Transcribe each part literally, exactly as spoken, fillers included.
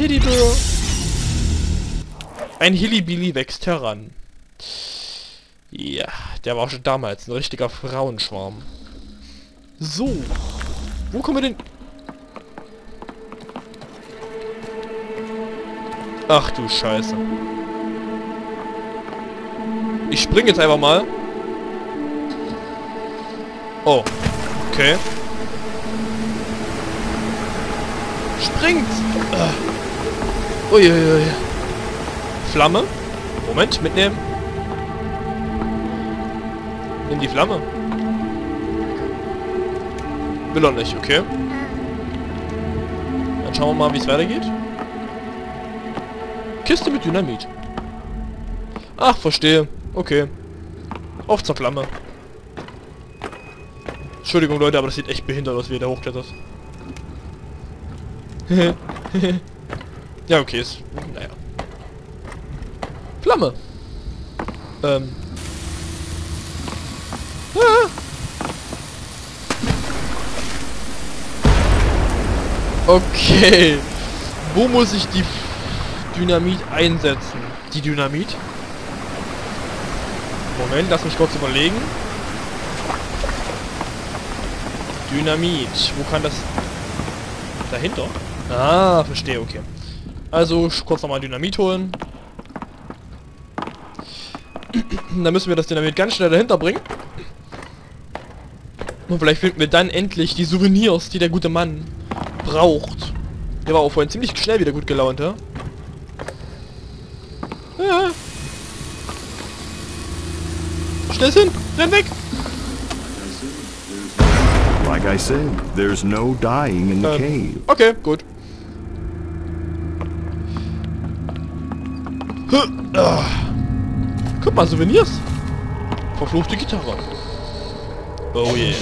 Teddybär. Ein Hillybilly wächst heran. Ja, der war schon damals ein richtiger Frauenschwarm. So. Wo kommen wir denn... Ach du Scheiße. Ich spring jetzt einfach mal. Oh. Okay. Springt! Uh. Uiuiui. Flamme? Moment, mitnehmen. Nimm die Flamme. Will er nicht, okay. Dann schauen wir mal, wie es weitergeht. Kiste mit Dynamit. Ach, verstehe. Okay. Auf zur Flamme. Entschuldigung, Leute, aber das sieht echt behindert aus, wie ihr da hochklettert. Ja, okay, ist... Naja. Flamme. Ähm. Ah. Okay. Wo muss ich die Dynamit einsetzen? Die Dynamit? Moment, lass mich kurz überlegen. Dynamit. Wo kann das... Dahinter? Ah, verstehe, okay. Also, kurz nochmal Dynamit holen. Dann müssen wir das Dynamit ganz schnell dahinter bringen. Und vielleicht finden wir dann endlich die Souvenirs, die der gute Mann braucht. Der war auch vorhin ziemlich schnell wieder gut gelaunt, ja? Ja. Schnell hin! Renn weg! Like I said, there's no dying in the ähm, cave. Okay, gut. Huh. Ah. Guck mal, Souvenirs. Verfluchte Gitarre. Oh yeah.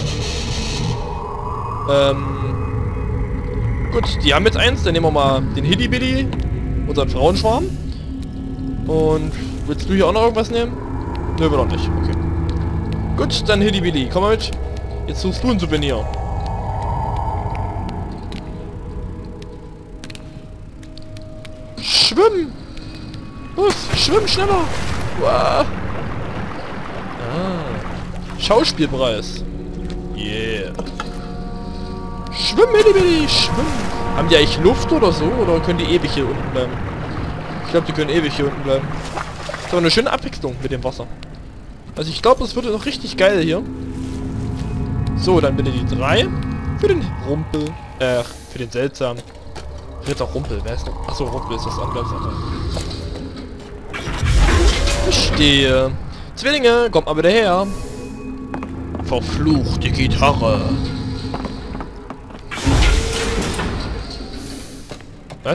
Ähm. Gut, die haben jetzt eins. Dann nehmen wir mal den Hillybilly, unseren Frauenschwarm. Und willst du hier auch noch irgendwas nehmen? Nö, wir noch nicht. Okay. Gut, dann Hillybilly, komm mal mit. Jetzt suchst du ein Souvenir. Schwimmen! Los, schwimm schneller! Wow. Ah. Schauspielpreis. Yeah. Schwimm, Hillybilly, schwimm! Haben die eigentlich Luft oder so? Oder können die ewig hier unten bleiben? Ich glaube, die können ewig hier unten bleiben. Das ist aber eine schöne Abwechslung mit dem Wasser. Also ich glaube, es wird noch richtig geil hier. So, dann bitte die drei. Für den Rumpel. Äh, für den seltsamen. Ritter Rumpel, wer ist denn? Achso, Rumpel ist das andere. Verstehe. Zwillinge, kommt mal wieder her. Verfluchte Gitarre. Was?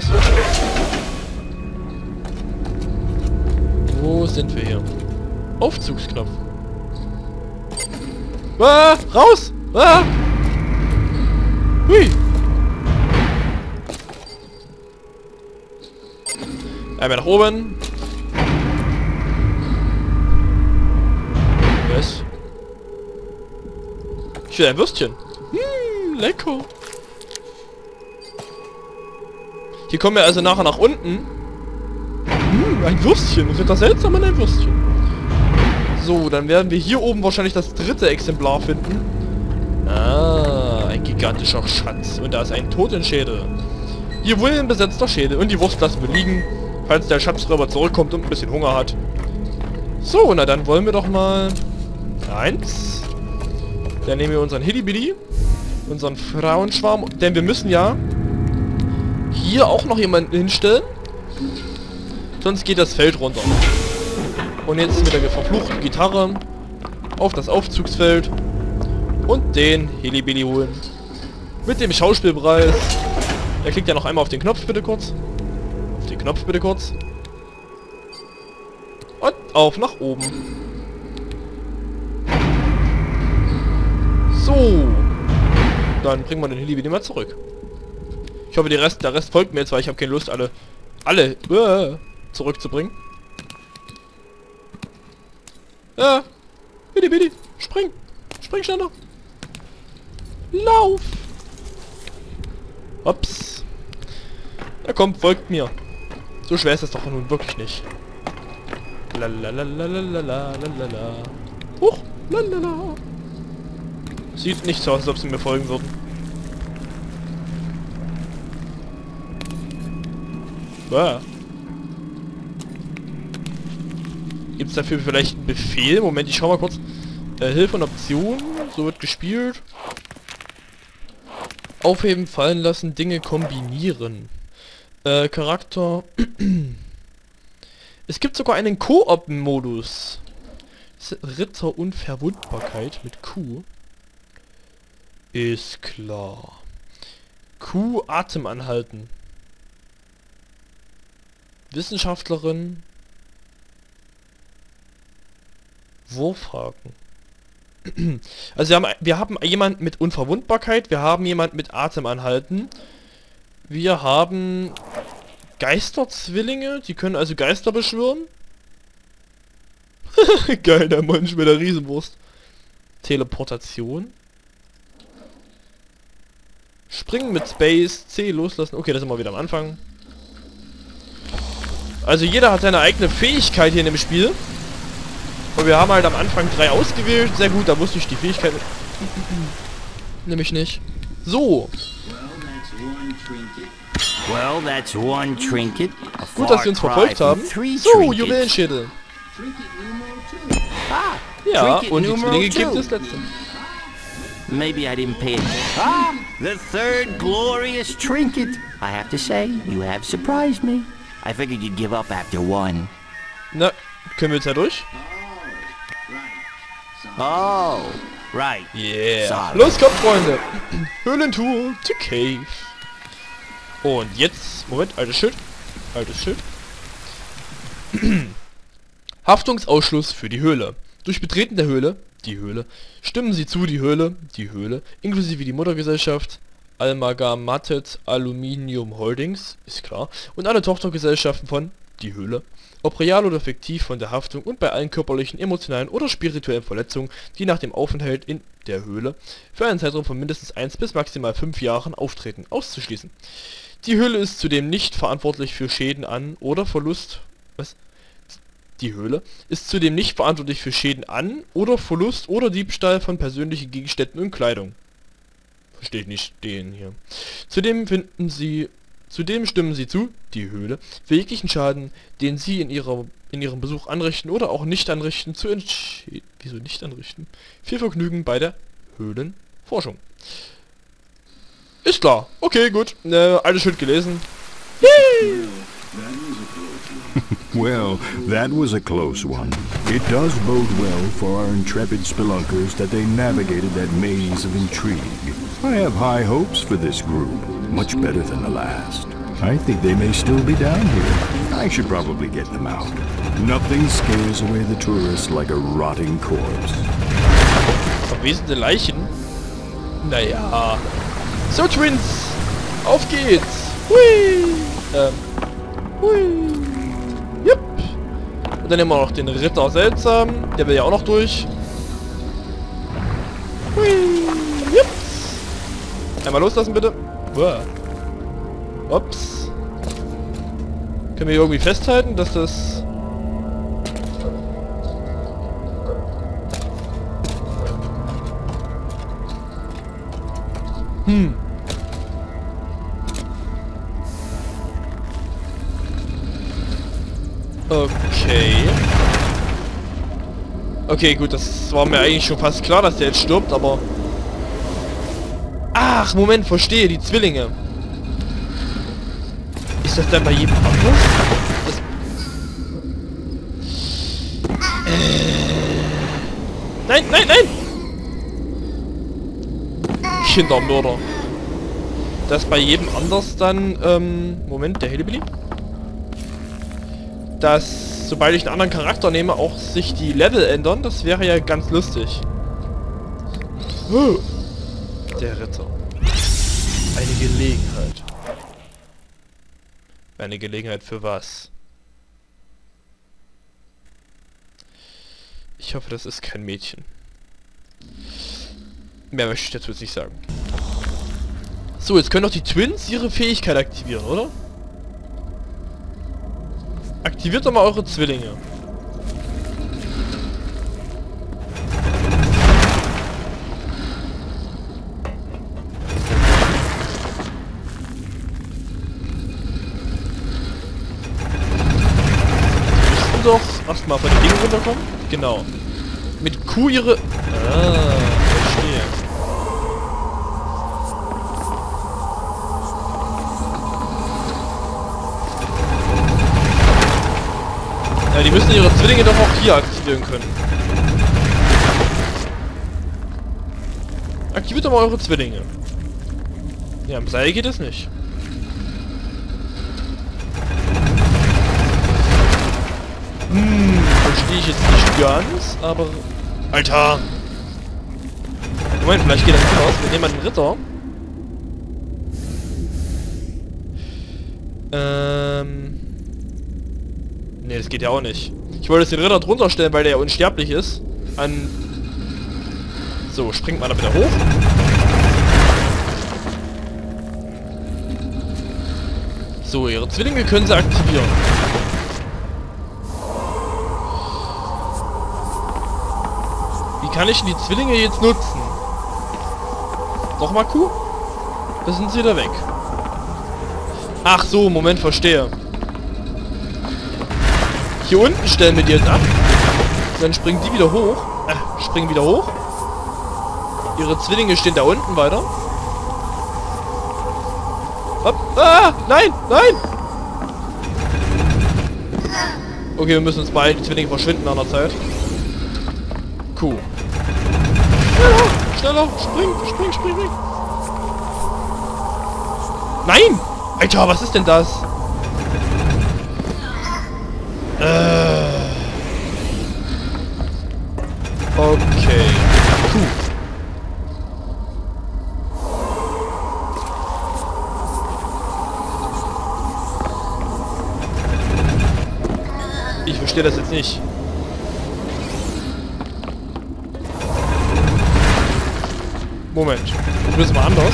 Wo sind wir hier? Aufzugsknopf. Ah, raus! Ah! Hui! Einmal nach oben. Was? Ich will ein Würstchen. Hm, lecker. Hier kommen wir also nachher nach unten. Hm, ein Würstchen. Ritter seltsam und ein Würstchen. So, dann werden wir hier oben wahrscheinlich das dritte Exemplar finden. Ah, ein gigantischer Schatz. Und da ist ein Totenschädel. Hier wohl ein besetzter Schädel. Und die Wurst lassen wir liegen, falls der Schatzräuber zurückkommt und ein bisschen Hunger hat. So, na dann wollen wir doch mal... Eins. Dann nehmen wir unseren Hillybilly. Unseren Frauenschwarm. Denn wir müssen ja... hier auch noch jemanden hinstellen. Sonst geht das Feld runter. Und jetzt mit der verfluchten Gitarre auf das Aufzugsfeld und den Hillybilly holen. Mit dem Schauspielpreis. Er klickt ja noch einmal auf den Knopf, bitte kurz. Auf den Knopf, bitte kurz. Und auf nach oben. So. Dann bringen wir den Hillybilly mal zurück. Ich hoffe, der Rest, der Rest folgt mir jetzt, weil ich habe keine Lust, alle, alle äh, zurückzubringen. Ja, bitte, bitte, spring, spring schneller. Lauf. Ups. Na komm, folgt mir. So schwer ist das doch nun wirklich nicht. Lalalalalalala. Huch, lalala. Sieht nicht so aus, als ob sie mir folgen würden. Ah. Gibt es dafür vielleicht einen Befehl? Moment, ich schau mal kurz. Äh, Hilfe und Option. So wird gespielt. Aufheben, fallen lassen, Dinge kombinieren. Äh, Charakter. Es gibt sogar einen Koop-Modus. Ritter und Verwundbarkeit mit Q. Ist klar. Q, Atem anhalten. Wissenschaftlerin. Wurfhaken. Also wir haben, wir haben jemanden mit Unverwundbarkeit, wir haben jemanden mit Atem anhalten. Wir haben Geisterzwillinge, die können also Geister beschwören. Geil, der Mensch mit der Riesenwurst. Teleportation. Springen mit Space, C loslassen. Okay, das sind wir wieder am Anfang. Also jeder hat seine eigene Fähigkeit hier in dem Spiel. Und wir haben halt am Anfang drei ausgewählt. Sehr gut, da wusste ich die Fähigkeit nämlich nicht. So. Well, that's one trinket. Gut, dass sie uns verfolgt haben. So, Juwelenschädel. Ah, Ja, trinket und die numero Zwillinge gibt two. es letzte. Maybe I didn't pay it. Ah, the third glorious trinket. I have to say, you have surprised me. I figured you'd give up after one. Na, können wir jetzt ja durch? Oh, right. Yeah. Sorry. Los, kommt, Freunde. Höhlentour to Cave. Und jetzt, Moment, altes Schild. Altes Schild. Haftungsausschluss für die Höhle. Durch Betreten der Höhle, die Höhle, stimmen Sie zu, die Höhle, die Höhle, inklusive die Muttergesellschaft, Amalgamated Aluminium Holdings, ist klar, und alle Tochtergesellschaften von die Höhle, ob real oder fiktiv, von der Haftung und bei allen körperlichen, emotionalen oder spirituellen Verletzungen, die nach dem Aufenthalt in der Höhle für einen Zeitraum von mindestens eins bis maximal fünf Jahren auftreten, auszuschließen. Die Höhle ist zudem nicht verantwortlich für Schäden an oder Verlust... Was? Die Höhle ist zudem nicht verantwortlich für Schäden an oder Verlust oder Diebstahl von persönlichen Gegenständen und Kleidung. Verstehe ich nicht den hier. Zudem finden sie... Zudem stimmen sie zu, die Höhle, für jeglichen Schaden, den sie in ihrer in ihrem Besuch anrichten oder auch nicht anrichten, zu entschädigen. Wieso nicht anrichten? Viel Vergnügen bei der Höhlenforschung. Ist klar. Okay, gut. Äh, alles schön gelesen. Yay! Well, that was a close one. It does bode well for our intrepid spelunkers that they navigated that maze of intrigue. I have high hopes for this group, much better than the last. I think they may still be down here. I should probably get them out. Nothing scares away the tourists like a rotting corpse. Verwesende Leichen? Naja. So, Twins! Auf geht's! Hui! Ähm. Hui! Jupp! Und dann nehmen wir noch den Ritter seltsam. Der will ja auch noch durch. Hui! Jupp! Einmal loslassen, bitte. Uah. Ups. Können wir hier irgendwie festhalten, dass das... Hm. Okay. Okay, gut, das war mir eigentlich schon fast klar, dass der jetzt stirbt, aber... Ach, Moment, verstehe, die Zwillinge. Ist das dann bei jedem anders? Das... Äh... Nein, nein, nein! Kindermörder. Das bei jedem anders dann, ähm... Moment, der Hillbilly? Dass, sobald ich einen anderen Charakter nehme, auch sich die Level ändern, das wäre ja ganz lustig. Der Ritter. Eine Gelegenheit. Eine Gelegenheit für was? Ich hoffe, das ist kein Mädchen. Mehr möchte ich dazu jetzt nicht sagen. So, jetzt können doch die Twins ihre Fähigkeit aktivieren, oder? Aktiviert doch mal eure Zwillinge. Die müssten doch erstmal von den Dingen runterkommen. Genau. Mit Q ihre... Ah, verstehe. Ja, die müssen ihre Zwillinge doch auch hier aktivieren können. Aktiviert doch mal eure Zwillinge. Ja, im Seil geht es nicht. Hm, verstehe ich jetzt nicht ganz, aber... Alter! Moment, vielleicht geht das anders. Wir nehmen mal den Ritter. Ähm... Ne, das geht ja auch nicht. Ich wollte jetzt den Ritter drunter stellen, weil der ja unsterblich ist. An... So, springt mal da wieder hoch. So, ihre Zwillinge können sie aktivieren. Wie kann ich denn die Zwillinge jetzt nutzen? Nochmal Q? Da sind sie wieder weg. Ach so, Moment, verstehe. Hier unten stellen wir die jetzt ab. Dann springen die wieder hoch. Äh, springen wieder hoch. Ihre Zwillinge stehen da unten weiter. Hopp. Ah, nein, nein! Okay, wir müssen uns beeilen. Die Zwillinge verschwinden an der Zeit. Q. Schneller, schneller, spring, spring, spring, spring. Nein! Alter, was ist denn das? Äh. Okay. Q. Ich verstehe das jetzt nicht. Moment. Das müssen wir anders.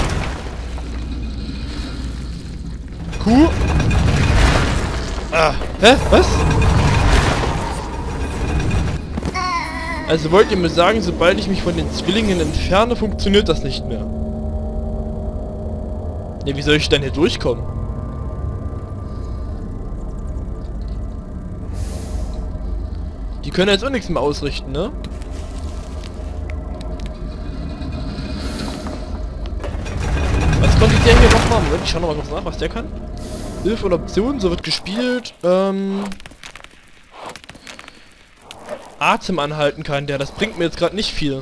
Q. Ah. Hä? Was? Also wollt ihr mir sagen, sobald ich mich von den Zwillingen entferne, funktioniert das nicht mehr? Ne, wie soll ich denn hier durchkommen? Die können jetzt auch nichts mehr ausrichten, ne? Was konnte der hier noch machen? Ich schau noch mal kurz nach, was der kann. Hilfe und Optionen, so wird gespielt. Ähm... Atem anhalten kann der, das bringt mir jetzt gerade nicht viel.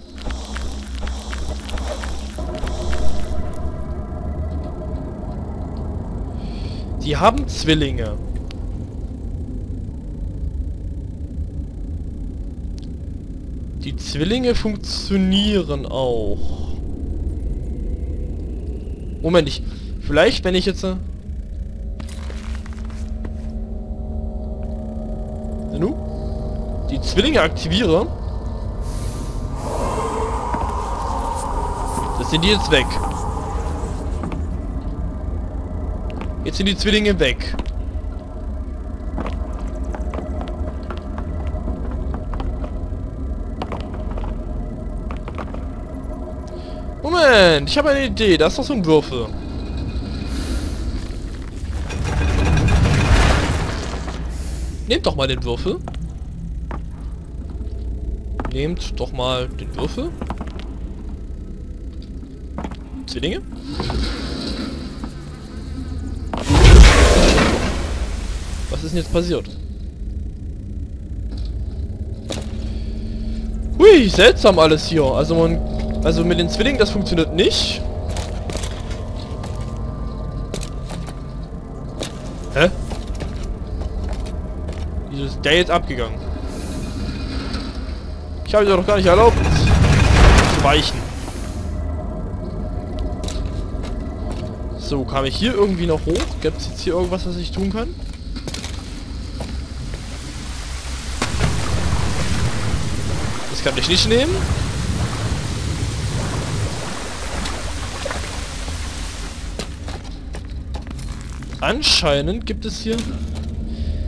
Die haben Zwillinge. Die Zwillinge funktionieren auch. Moment, ich... Vielleicht, wenn ich jetzt... Äh, nu? Die Zwillinge aktiviere. Das sind die jetzt weg. Jetzt sind die Zwillinge weg. Moment, ich habe eine Idee. Da ist doch so ein Würfel. Nehmt doch mal den Würfel. Nehmt doch mal den Würfel. Zwillinge. Was ist denn jetzt passiert? Hui, seltsam alles hier. Also man... Also mit den Zwillingen, das funktioniert nicht. Hä? Wieso ist der jetzt abgegangen? Ich habe dir doch gar nicht erlaubt zu weichen. So, kam ich hier irgendwie noch hoch? Gibt es jetzt hier irgendwas, was ich tun kann? Das kann ich nicht nehmen. Anscheinend gibt es hier...